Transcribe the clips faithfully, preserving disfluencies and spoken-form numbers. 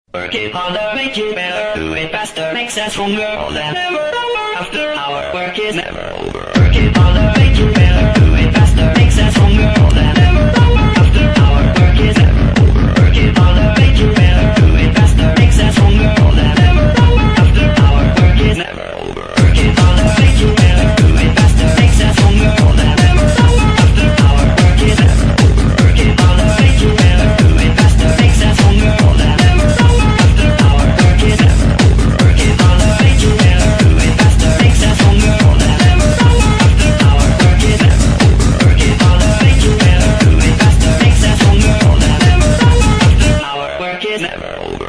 Work it harder, make it better. Do it faster, makes us stronger. All that never over. After our work is never over. Work it harder, make it better. Do it faster, makes us stronger. All that never over. After our work is never over. Work it harder, make it better. Do it faster, makes us stronger. All that never over. After our work is never over. Work it harder, make it better. Do it faster, makes us stronger. All that never over. After our work is never over. Work it harder, make it better. Do it faster, makes us stronger. All that never over. After our work is never over. Work it harder, make it better. Do it faster, makes us stronger. All that never over. After our work is never over. Work it harder, make it better. Do it faster, makes us stronger. All that never over. After our work is never over.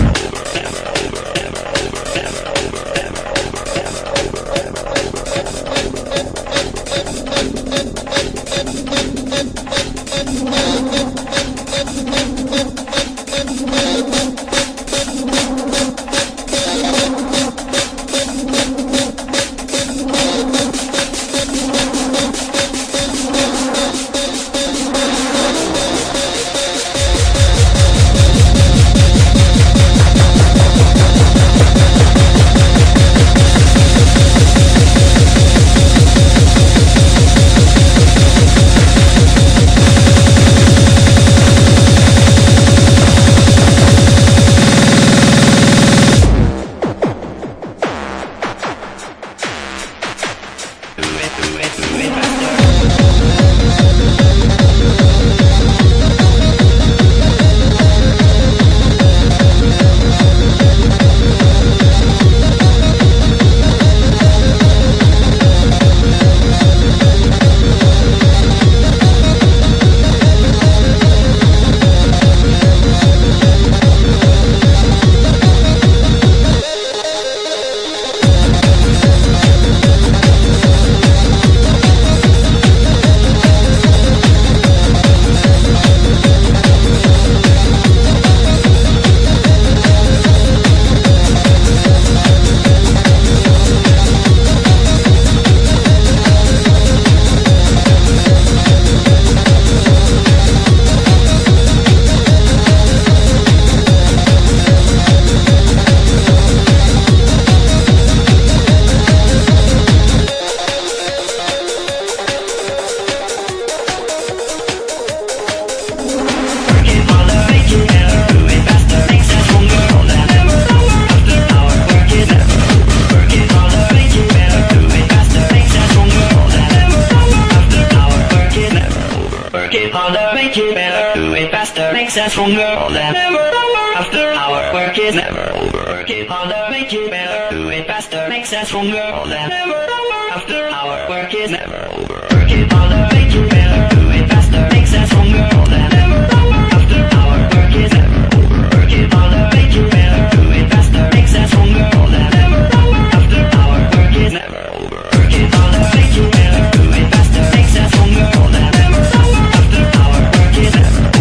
Makes us stronger. All that never over. After our work is never over. Work it harder, make it better. Do it faster, makes us stronger. All that never over. After our work is never over. Work it harder, make it better. Do it faster, makes us stronger. All that never over. After our work is never over. Work it harder, make it better. Do it faster, makes us stronger. All that never over. After our work is never over. Work it harder, make it better. Do it faster, makes us stronger. All that never over. After our work is never over.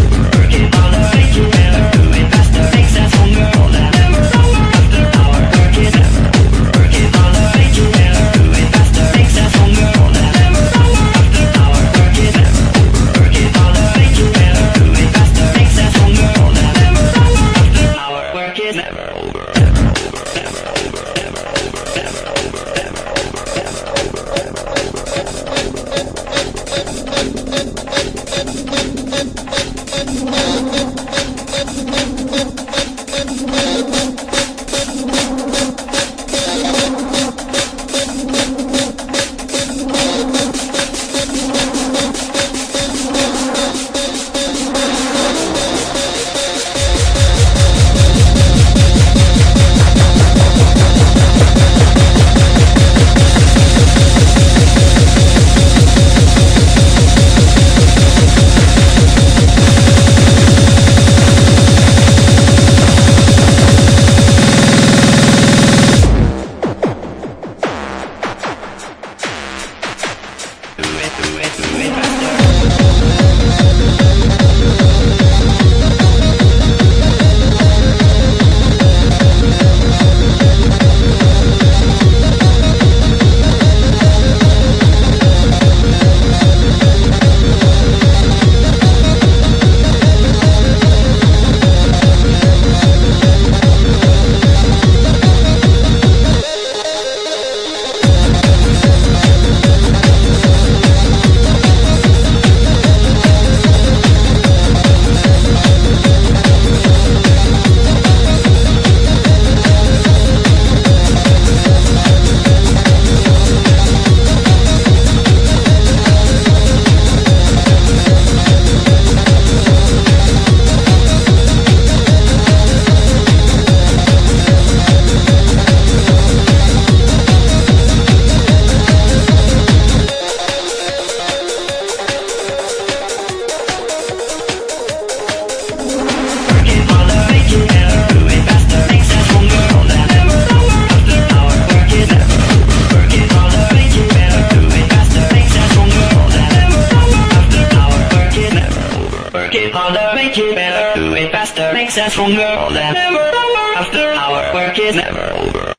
Work it harder, make it better, do it faster, makes us stronger than ever. After our work is never over.